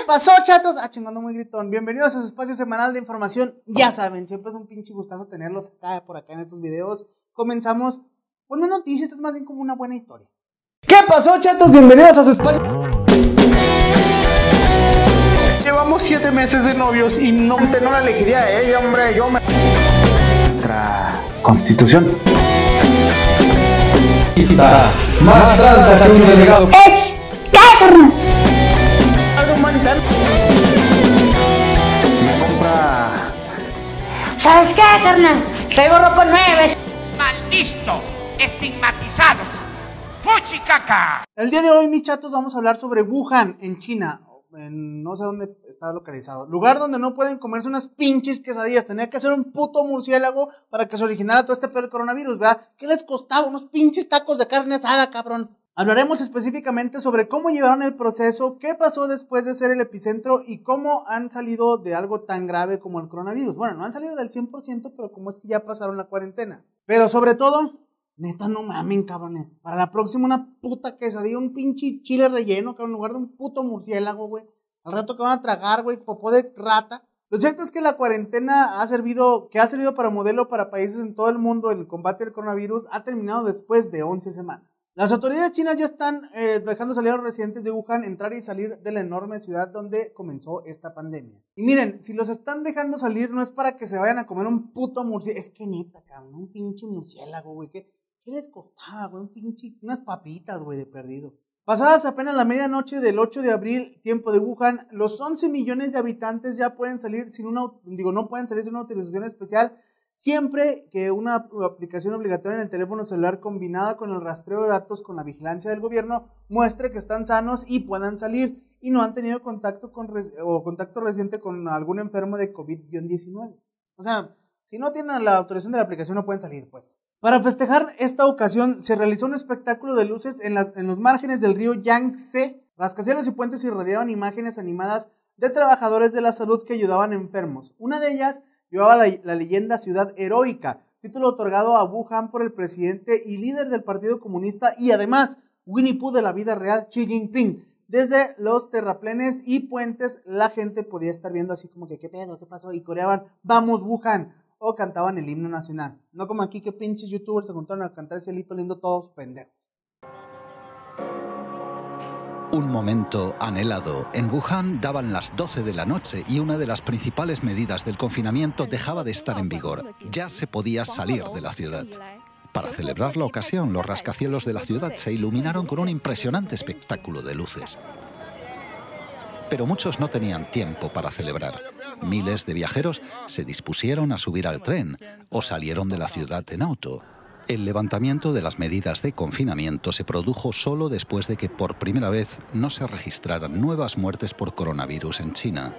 pasó, chatos? Chingando muy gritón. Bienvenidos a su espacio semanal de información. Ya saben, siempre es un pinche gustazo tenerlos acá, por acá en estos videos. Comenzamos, pues no noticias, esto es más bien como una buena historia. ¿Qué pasó, chatos? Bienvenidos a su espacio. Llevamos 7 meses de novios y no la elegiría a ella, hombre. Nuestra constitución. Está más tranza que un delegado. Me compra. ¿Sabes qué, carnal? Traigo ropa nueva. ¡Malvisto! ¡Estigmatizado! ¡Fuchicaca! El día de hoy, mis chatos, vamos a hablar sobre Wuhan, en China. No sé dónde está localizado. Lugar donde no pueden comerse unas pinches quesadillas. Tenía que hacer un puto murciélago para que se originara todo este pedo del coronavirus, ¿verdad? ¿Qué les costaba? Unos pinches tacos de carne asada, cabrón. Hablaremos específicamente sobre cómo llevaron el proceso, qué pasó después de ser el epicentro y cómo han salido de algo tan grave como el coronavirus. Bueno, no han salido del 100%, pero como es que ya pasaron la cuarentena. Pero sobre todo, neta, no mamen, cabrones. Para la próxima, una puta quesadilla, un pinche chile relleno, cabrón, en lugar de un puto murciélago, güey. Al rato que van a tragar, güey, popó de rata. Lo cierto es que la cuarentena ha servido para modelo para países en todo el mundo en el combate al coronavirus, ha terminado después de 11 semanas. Las autoridades chinas ya están dejando salir a los residentes de Wuhan entrar y salir de la enorme ciudad donde comenzó esta pandemia. Y miren, si los están dejando salir no es para que se vayan a comer un puto murciélago. Es que neta, cabrón, un pinche murciélago, güey. ¿Qué les costaba, güey? Unas papitas, güey, de perdido. Pasadas apenas la medianoche del 8 de abril, tiempo de Wuhan, los 11 millones de habitantes ya pueden salir no pueden salir sin una autorización especial, siempre que una aplicación obligatoria en el teléfono celular combinada con el rastreo de datos con la vigilancia del gobierno muestre que están sanos y puedan salir y no han tenido contacto reciente con algún enfermo de COVID-19. O sea, si no tienen la autorización de la aplicación no pueden salir, pues. Para festejar esta ocasión se realizó un espectáculo de luces en los márgenes del río Yangtze, rascacielos y puentes irradiaban imágenes animadas de trabajadores de la salud que ayudaban a enfermos. Una de ellas llevaba la leyenda Ciudad Heroica, título otorgado a Wuhan por el presidente y líder del Partido Comunista y además Winnie Pooh de la vida real, Xi Jinping. Desde los terraplenes y puentes la gente podía estar viendo así como que ¿qué pedo? ¿Qué pasó? Y coreaban ¡Vamos Wuhan! O cantaban el himno nacional. No como aquí que pinches youtubers se juntaron a cantar Cielito Lindo todos pendejos. Un momento anhelado. En Wuhan daban las 12 de la noche y una de las principales medidas del confinamiento dejaba de estar en vigor. Ya se podía salir de la ciudad. Para celebrar la ocasión, los rascacielos de la ciudad se iluminaron con un impresionante espectáculo de luces. Pero muchos no tenían tiempo para celebrar. Miles de viajeros se dispusieron a subir al tren o salieron de la ciudad en auto. El levantamiento de las medidas de confinamiento se produjo solo después de que por primera vez no se registraran nuevas muertes por coronavirus en China.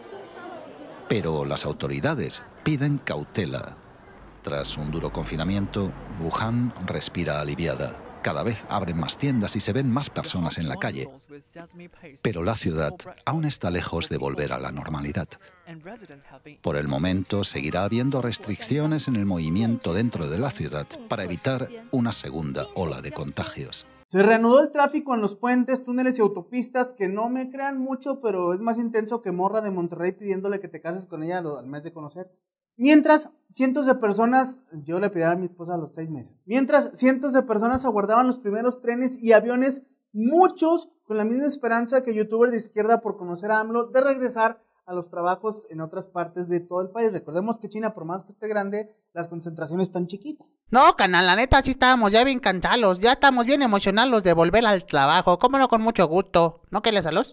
Pero las autoridades piden cautela. Tras un duro confinamiento, Wuhan respira aliviada. Cada vez abren más tiendas y se ven más personas en la calle. Pero la ciudad aún está lejos de volver a la normalidad. Por el momento, seguirá habiendo restricciones en el movimiento dentro de la ciudad para evitar una segunda ola de contagios. Se reanudó el tráfico en los puentes, túneles y autopistas, que no me crean mucho, pero es más intenso que morra de Monterrey pidiéndole que te cases con ella al mes de conocer. Mientras, cientos de personas, yo le pedí a mi esposa a los 6 meses, mientras cientos de personas aguardaban los primeros trenes y aviones, muchos con la misma esperanza que youtubers de izquierda por conocer a AMLO, de regresar a los trabajos en otras partes de todo el país. Recordemos que China, por más que esté grande, las concentraciones están chiquitas. No, canal, la neta sí estábamos ya bien cansados, ya estamos bien emocionados de volver al trabajo, cómo no, con mucho gusto. ¿No que les saludos?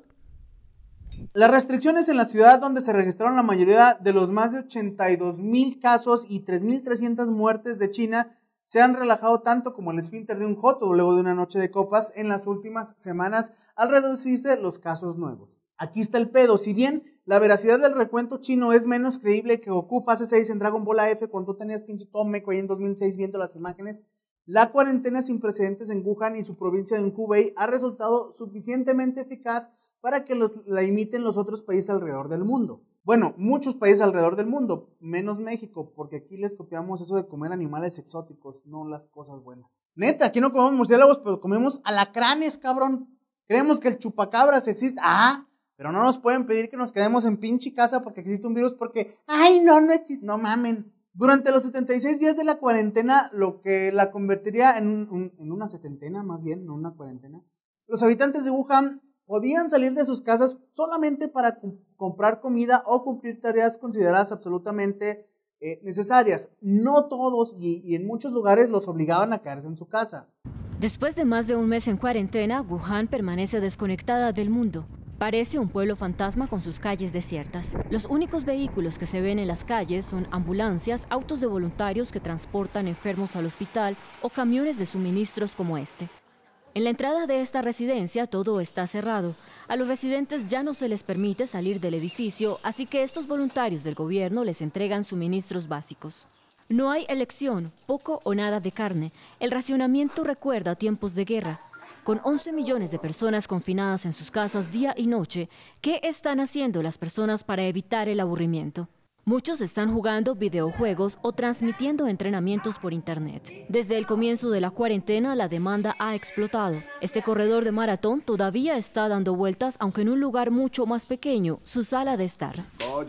Las restricciones en la ciudad donde se registraron la mayoría de los más de 82,000 casos y 3,300 muertes de China se han relajado tanto como el esfínter de un joto luego de una noche de copas en las últimas semanas al reducirse los casos nuevos. Aquí está el pedo, si bien la veracidad del recuento chino es menos creíble que Goku fase 6 en Dragon Ball AF cuando tú tenías pinche todo meco ahí en 2006 viendo las imágenes, la cuarentena sin precedentes en Wuhan y su provincia de Hubei ha resultado suficientemente eficaz para que la imiten los otros países alrededor del mundo. Bueno, muchos países alrededor del mundo, menos México, porque aquí les copiamos eso de comer animales exóticos, no las cosas buenas. Neta, aquí no comemos murciélagos, pero comemos alacranes, cabrón. Creemos que el chupacabras existe. Pero no nos pueden pedir que nos quedemos en pinche casa porque existe un virus porque, ay, no existe, no mamen. Durante los 76 días de la cuarentena, lo que la convertiría en una setentena, más bien, no una cuarentena, los habitantes de Wuhan podían salir de sus casas solamente para comprar comida o cumplir tareas consideradas absolutamente necesarias. No todos y en muchos lugares los obligaban a quedarse en su casa. Después de más de un mes en cuarentena, Wuhan permanece desconectada del mundo. Parece un pueblo fantasma con sus calles desiertas. Los únicos vehículos que se ven en las calles son ambulancias, autos de voluntarios que transportan enfermos al hospital o camiones de suministros como este. En la entrada de esta residencia todo está cerrado. A los residentes ya no se les permite salir del edificio, así que estos voluntarios del gobierno les entregan suministros básicos. No hay elección, poco o nada de carne. El racionamiento recuerda tiempos de guerra. Con 11 millones de personas confinadas en sus casas día y noche, ¿qué están haciendo las personas para evitar el aburrimiento? Muchos están jugando videojuegos o transmitiendo entrenamientos por internet. Desde el comienzo de la cuarentena, la demanda ha explotado. Este corredor de maratón todavía está dando vueltas, aunque en un lugar mucho más pequeño, su sala de estar.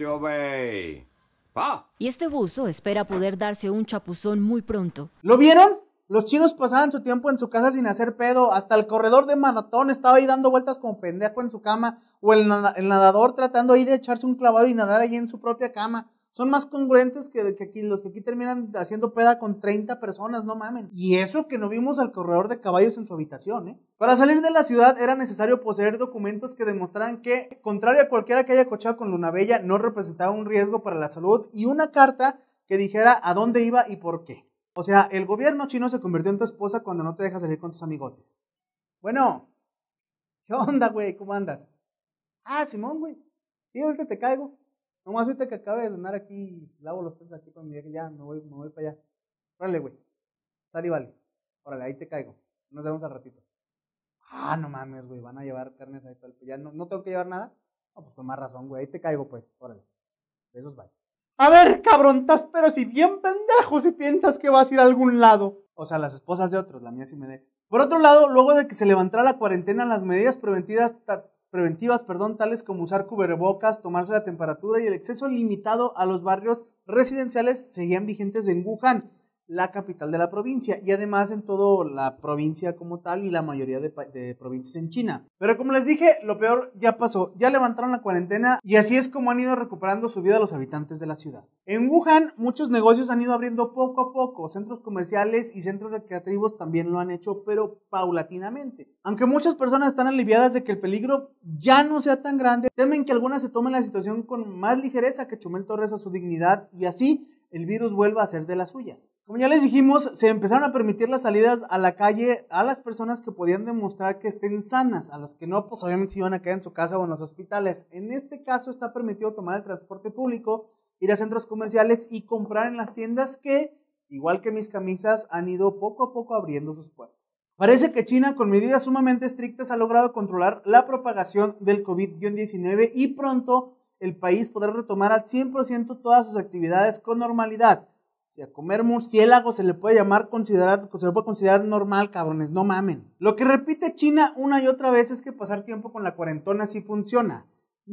Y este buzo espera poder darse un chapuzón muy pronto. ¿Lo vieron? Los chinos pasaban su tiempo en su casa sin hacer pedo. Hasta el corredor de maratón estaba ahí dando vueltas como pendejo en su cama. O el nadador tratando ahí de echarse un clavado y nadar ahí en su propia cama. Son más congruentes que aquí, los que aquí terminan haciendo peda con 30 personas, no mamen. Y eso que no vimos al corredor de caballos en su habitación, ¿eh? Para salir de la ciudad era necesario poseer documentos que demostraran que, contrario a cualquiera que haya cochado con Luna Bella, no representaba un riesgo para la salud. Y una carta que dijera a dónde iba y por qué. O sea, el gobierno chino se convirtió en tu esposa cuando no te deja salir con tus amigotes. Bueno, ¿qué onda, güey? ¿Cómo andas? Ah, Simón, güey. Sí, ahorita te caigo. Nomás ahorita que acabé de cenar aquí, lavo los tres aquí con mi vieja, ya me voy para allá. Órale, güey. Sal y vale. Órale, ahí te caigo. Nos vemos al ratito. Ah, no mames, güey. Van a llevar carnes ahí todo el... Ya no tengo que llevar nada. No, pues con más razón, güey. Ahí te caigo, pues. Órale. Besos, bye. A ver, cabrón, estás pero si bien pendejo si piensas que vas a ir a algún lado. O sea, las esposas de otros, la mía sí me deja. Por otro lado, luego de que se levantara la cuarentena, las medidas preventivas, tales como usar cubrebocas, tomarse la temperatura y el acceso limitado a los barrios residenciales seguían vigentes en Wuhan, la capital de la provincia, y además en toda la provincia como tal y la mayoría de provincias en China. Pero como les dije, lo peor ya pasó, ya levantaron la cuarentena y así es como han ido recuperando su vida los habitantes de la ciudad. En Wuhan, muchos negocios han ido abriendo poco a poco, centros comerciales y centros recreativos también lo han hecho, pero paulatinamente. Aunque muchas personas están aliviadas de que el peligro ya no sea tan grande, temen que algunas se tomen la situación con más ligereza que Chumel Torres a su dignidad y así el virus vuelva a ser de las suyas. Como ya les dijimos, se empezaron a permitir las salidas a la calle a las personas que podían demostrar que estén sanas, a las que no, pues obviamente se iban a quedar en su casa o en los hospitales. En este caso está permitido tomar el transporte público, ir a centros comerciales y comprar en las tiendas que, igual que mis camisas, han ido poco a poco abriendo sus puertas. Parece que China, con medidas sumamente estrictas, ha logrado controlar la propagación del COVID-19 y pronto el país podrá retomar al 100% todas sus actividades con normalidad. Si a comer murciélago se le puede considerar normal, cabrones, no mamen. Lo que repite China una y otra vez es que pasar tiempo con la cuarentona sí funciona.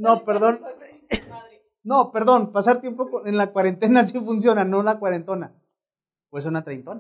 Pasar tiempo en la cuarentena sí funciona, no la cuarentona. Pues una treintona.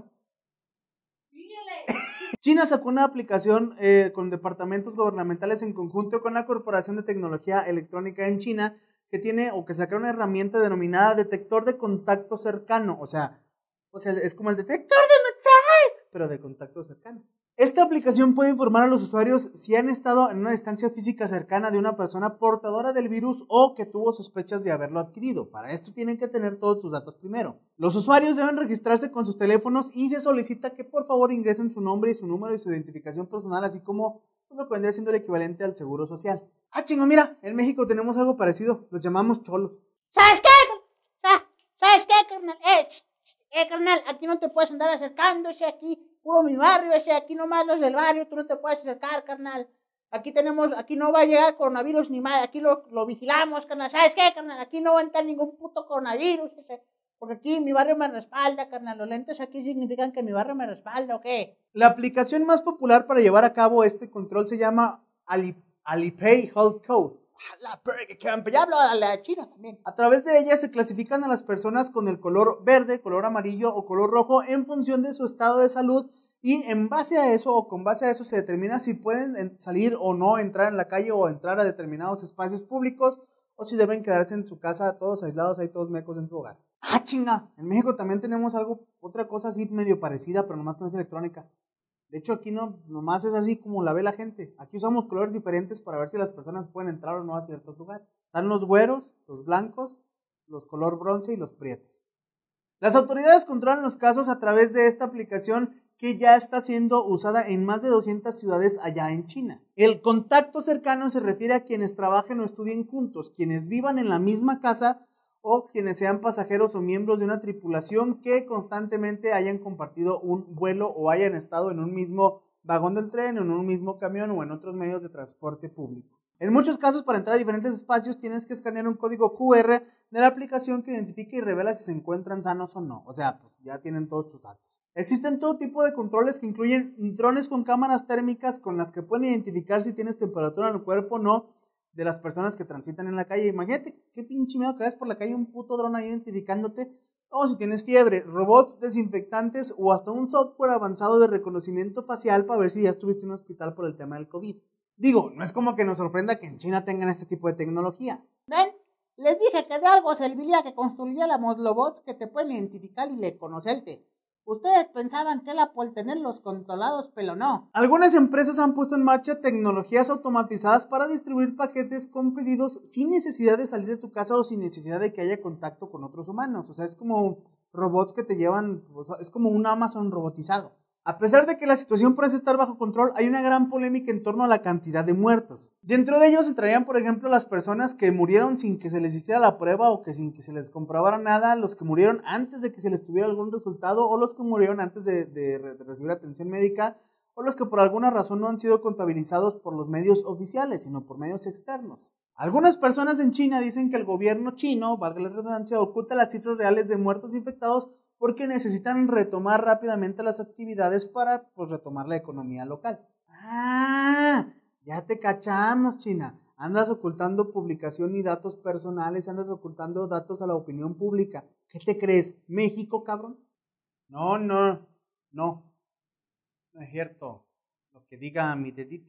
China sacó una aplicación con departamentos gubernamentales en conjunto con la Corporación de Tecnología Electrónica en China que sacaron una herramienta denominada detector de contacto cercano, o sea, es como el detector de mensaje, pero de contacto cercano. Esta aplicación puede informar a los usuarios si han estado en una distancia física cercana de una persona portadora del virus o que tuvo sospechas de haberlo adquirido. Para esto tienen que tener todos tus datos primero. Los usuarios deben registrarse con sus teléfonos y se solicita que por favor ingresen su nombre y su número y su identificación personal, así como lo que vendría siendo el equivalente al seguro social. Ah, chingo, mira, en México tenemos algo parecido, los llamamos cholos. ¿Sabes qué? ¿Sabes qué, carnal? Carnal, aquí no te puedes andar acercando, ese aquí, puro mi barrio, ese aquí nomás los del barrio, tú no te puedes acercar, carnal. Aquí no va a llegar coronavirus ni más, aquí lo vigilamos, carnal. ¿Sabes qué, carnal? Aquí no va a entrar ningún puto coronavirus, porque aquí mi barrio me respalda, carnal. Los lentes aquí significan que mi barrio me respalda, ¿o qué? La aplicación más popular para llevar a cabo este control se llama Alipay Health Code. La Burger Camp, ya hablo a la China también. A través de ella se clasifican a las personas con el color verde, color amarillo o color rojo en función de su estado de salud, y en base a eso o con base a eso se determina si pueden salir o no, entrar en la calle o entrar a determinados espacios públicos, o si deben quedarse en su casa todos aislados, ahí todos mecos en su hogar. ¡Ah, chinga! En México también tenemos otra cosa así medio parecida, pero nomás que no es electrónica. De hecho, aquí no, nomás es así como la ve la gente. Aquí usamos colores diferentes para ver si las personas pueden entrar o no a ciertos lugares. Están los güeros, los blancos, los color bronce y los prietos. Las autoridades controlan los casos a través de esta aplicación que ya está siendo usada en más de 200 ciudades allá en China. El contacto cercano se refiere a quienes trabajen o estudien juntos, quienes vivan en la misma casa o quienes sean pasajeros o miembros de una tripulación que constantemente hayan compartido un vuelo o hayan estado en un mismo vagón del tren, en un mismo camión o en otros medios de transporte público. En muchos casos, para entrar a diferentes espacios tienes que escanear un código QR de la aplicación que identifica y revela si se encuentran sanos o no. O sea, pues ya tienen todos tus datos. Existen todo tipo de controles que incluyen drones con cámaras térmicas con las que pueden identificar si tienes temperatura en el cuerpo o no de las personas que transitan en la calle. Imagínate qué pinche miedo que ves por la calle un puto dron ahí identificándote. O si tienes fiebre, robots desinfectantes o hasta un software avanzado de reconocimiento facial para ver si ya estuviste en un hospital por el tema del COVID. Digo, no es como que nos sorprenda que en China tengan este tipo de tecnología. ¿Ven? Les dije que de algo serviría que construyéramos robots que te pueden identificar y le conocerte. Ustedes pensaban que era por tenerlos controlados, pero no. Algunas empresas han puesto en marcha tecnologías automatizadas para distribuir paquetes con pedidos sin necesidad de salir de tu casa o sin necesidad de que haya contacto con otros humanos. O sea, es como robots que te llevan, o sea, es como un Amazon robotizado. A pesar de que la situación parece estar bajo control, hay una gran polémica en torno a la cantidad de muertos. Dentro de ellos entrarían, por ejemplo, las personas que murieron sin que se les hiciera la prueba o que sin que se les comprobara nada, los que murieron antes de que se les tuviera algún resultado, o los que murieron antes de recibir atención médica, o los que por alguna razón no han sido contabilizados por los medios oficiales, sino por medios externos. Algunas personas en China dicen que el gobierno chino, valga la redundancia, oculta las cifras reales de muertos infectados porque necesitan retomar rápidamente las actividades para, pues, retomar la economía local. ¡Ah! Ya te cachamos, China. Andas ocultando publicación y datos personales, andas ocultando datos a la opinión pública. ¿Qué te crees? ¿México, cabrón? No es cierto lo que diga mi dedito.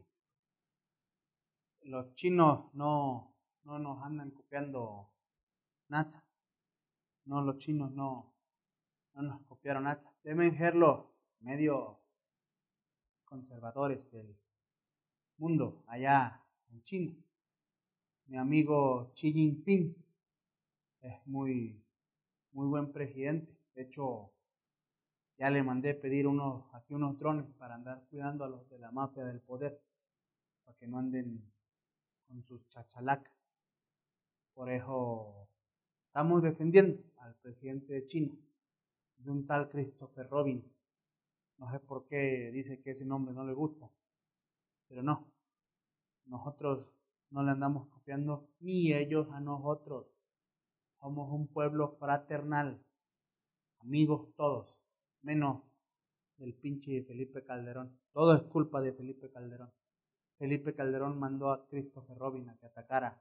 Los chinos no nos andan copiando nada. No, los chinos no nos copiaron nada. Deben ser los medios conservadores del mundo allá en China. Mi amigo Xi Jinping es muy buen presidente. De hecho, ya le mandé pedir unos drones para andar cuidando a los de la mafia del poder, para que no anden con sus chachalacas. Por eso estamos defendiendo al presidente de China, de un tal Christopher Robin. No sé por qué dice que ese nombre no le gusta, pero no, nosotros no le andamos copiando ni ellos a nosotros. Somos un pueblo fraternal, amigos todos, menos del pinche Felipe Calderón. Todo es culpa de Felipe Calderón. Felipe Calderón mandó a Christopher Robin a que atacara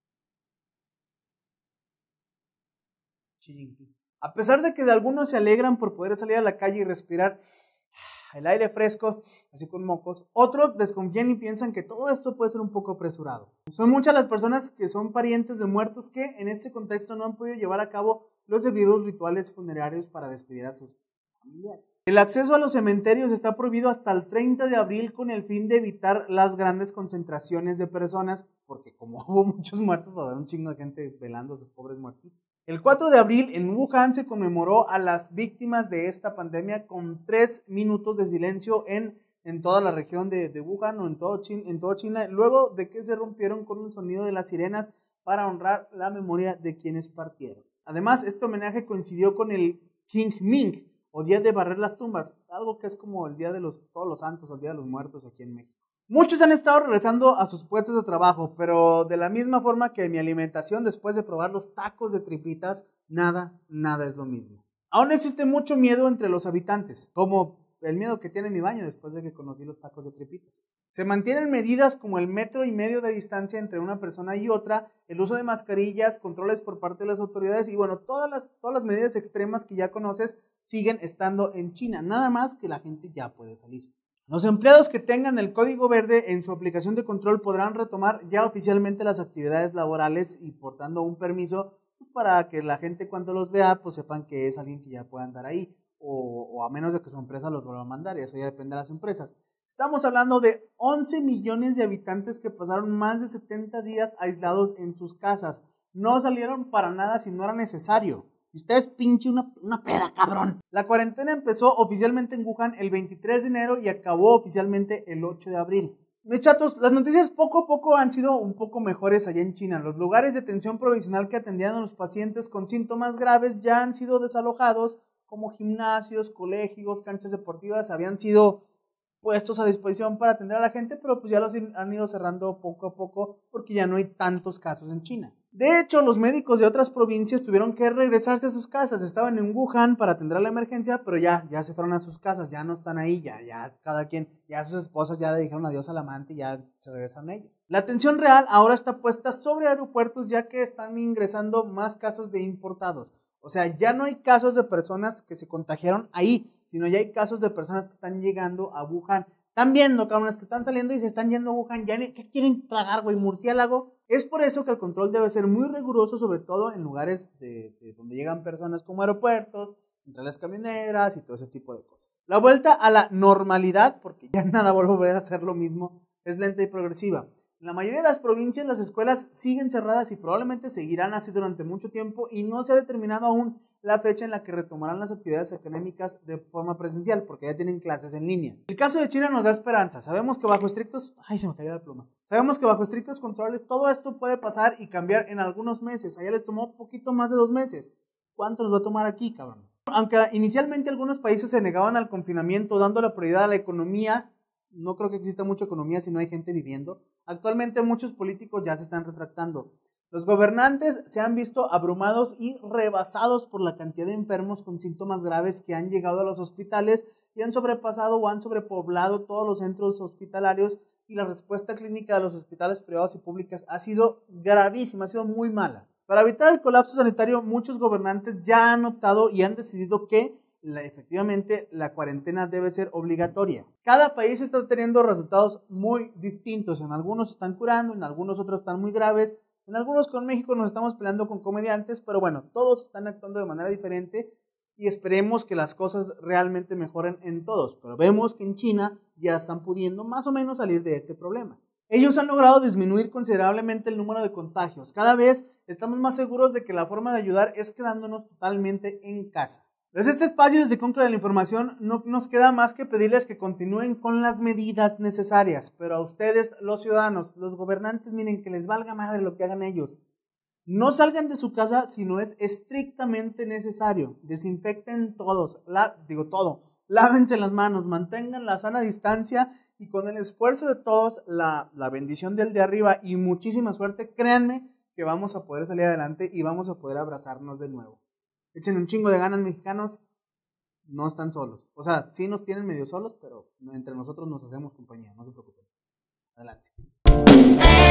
Xi Jinping. A pesar de que de algunos se alegran por poder salir a la calle y respirar el aire fresco, así con mocos, otros desconfían y piensan que todo esto puede ser un poco apresurado. Son muchas las personas que son parientes de muertos que en este contexto no han podido llevar a cabo los debidos rituales funerarios para despedir a sus familiares. El acceso a los cementerios está prohibido hasta el 30 de abril con el fin de evitar las grandes concentraciones de personas, porque como hubo muchos muertos, va a haber un chingo de gente velando a sus pobres muertitos. El 4 de abril en Wuhan se conmemoró a las víctimas de esta pandemia con 3 minutos de silencio en toda la región de Wuhan o en todo China, luego de que se rompieron con un sonido de las sirenas para honrar la memoria de quienes partieron. Además, este homenaje coincidió con el Qingming, o Día de Barrer las Tumbas, algo que es como el Día de todos los Santos o el Día de los Muertos aquí en México. Muchos han estado regresando a sus puestos de trabajo, pero de la misma forma que mi alimentación después de probar los tacos de tripitas, nada es lo mismo. Aún existe mucho miedo entre los habitantes, como el miedo que tiene mi baño después de que conocí los tacos de tripitas. Se mantienen medidas como el 1,5 metros de distancia entre una persona y otra, el uso de mascarillas, controles por parte de las autoridades y bueno, todas las medidas extremas que ya conoces siguen estando en China, nada más que la gente ya puede salir. Los empleados que tengan el código verde en su aplicación de control podrán retomar ya oficialmente las actividades laborales y portando un permiso pues, para que la gente cuando los vea pues sepan que es alguien que ya pueda andar ahí o a menos de que su empresa los vuelva a mandar y eso ya depende de las empresas. Estamos hablando de 11 millones de habitantes que pasaron más de 70 días aislados en sus casas. No salieron para nada si no era necesario. Y ustedes pinche una peda, cabrón. La cuarentena empezó oficialmente en Wuhan el 23 de enero y acabó oficialmente el 8 de abril. Mis chatos, las noticias poco a poco han sido un poco mejores allá en China. Los lugares de atención provisional que atendían a los pacientes con síntomas graves ya han sido desalojados, como gimnasios, colegios, canchas deportivas habían sido puestos a disposición para atender a la gente, pero pues ya los han ido cerrando poco a poco porque ya no hay tantos casos en China. De hecho, los médicos de otras provincias tuvieron que regresarse a sus casas. Estaban en Wuhan para atender a la emergencia, pero ya se fueron a sus casas, ya no están ahí, ya cada quien, ya sus esposas ya le dijeron adiós al amante y ya se regresan ellos. La atención real ahora está puesta sobre aeropuertos ya que están ingresando más casos de importados. O sea, ya no hay casos de personas que se contagiaron ahí, sino ya hay casos de personas que están llegando a Wuhan. Están viendo, cabrones, que están saliendo y se están yendo a Wuhan. ¿Qué quieren tragar, güey? ¿Murciélago? Es por eso que el control debe ser muy riguroso, sobre todo en lugares de donde llegan personas como aeropuertos, centrales camioneras y todo ese tipo de cosas. La vuelta a la normalidad, porque ya nada va a volver a ser lo mismo, es lenta y progresiva. En la mayoría de las provincias las escuelas siguen cerradas y probablemente seguirán así durante mucho tiempo y no se ha determinado aún la fecha en la que retomarán las actividades académicas de forma presencial porque ya tienen clases en línea. El caso de China nos da esperanza. Sabemos que bajo estrictos... ¡Ay, se me cayó la pluma! Sabemos que bajo estrictos controles todo esto puede pasar y cambiar en algunos meses. Allá les tomó poquito más de 2 meses. ¿Cuánto nos va a tomar aquí, cabrón? Aunque inicialmente algunos países se negaban al confinamiento dando la prioridad a la economía, no creo que exista mucha economía si no hay gente viviendo. Actualmente muchos políticos ya se están retractando. Los gobernantes se han visto abrumados y rebasados por la cantidad de enfermos con síntomas graves que han llegado a los hospitales y han sobrepasado o han sobrepoblado todos los centros hospitalarios y la respuesta clínica de los hospitales privados y públicos ha sido gravísima, ha sido muy mala. Para evitar el colapso sanitario, muchos gobernantes ya han optado y han decidido que efectivamente la cuarentena debe ser obligatoria. Cada país está teniendo resultados muy distintos. En algunos están curando, en algunos otros están muy graves. En algunos con México nos estamos peleando con comediantes, pero bueno, todos están actuando de manera diferente y esperemos que las cosas realmente mejoren en todos. Pero vemos que en China ya están pudiendo más o menos salir de este problema. Ellos han logrado disminuir considerablemente el número de contagios. Cada vez estamos más seguros de que la forma de ayudar es quedándonos totalmente en casa. Desde este espacio, desde Concla de la Información, no nos queda más que pedirles que continúen con las medidas necesarias. Pero a ustedes, los ciudadanos, los gobernantes, miren, que les valga madre lo que hagan ellos. No salgan de su casa si no es estrictamente necesario. Desinfecten todos, todo. Lávense las manos, mantengan la sana distancia y con el esfuerzo de todos, la bendición del de arriba y muchísima suerte, créanme que vamos a poder salir adelante y vamos a poder abrazarnos de nuevo. Echen un chingo de ganas, mexicanos, no están solos. O sea, sí nos tienen medio solos, pero entre nosotros nos hacemos compañía, no se preocupen. Adelante.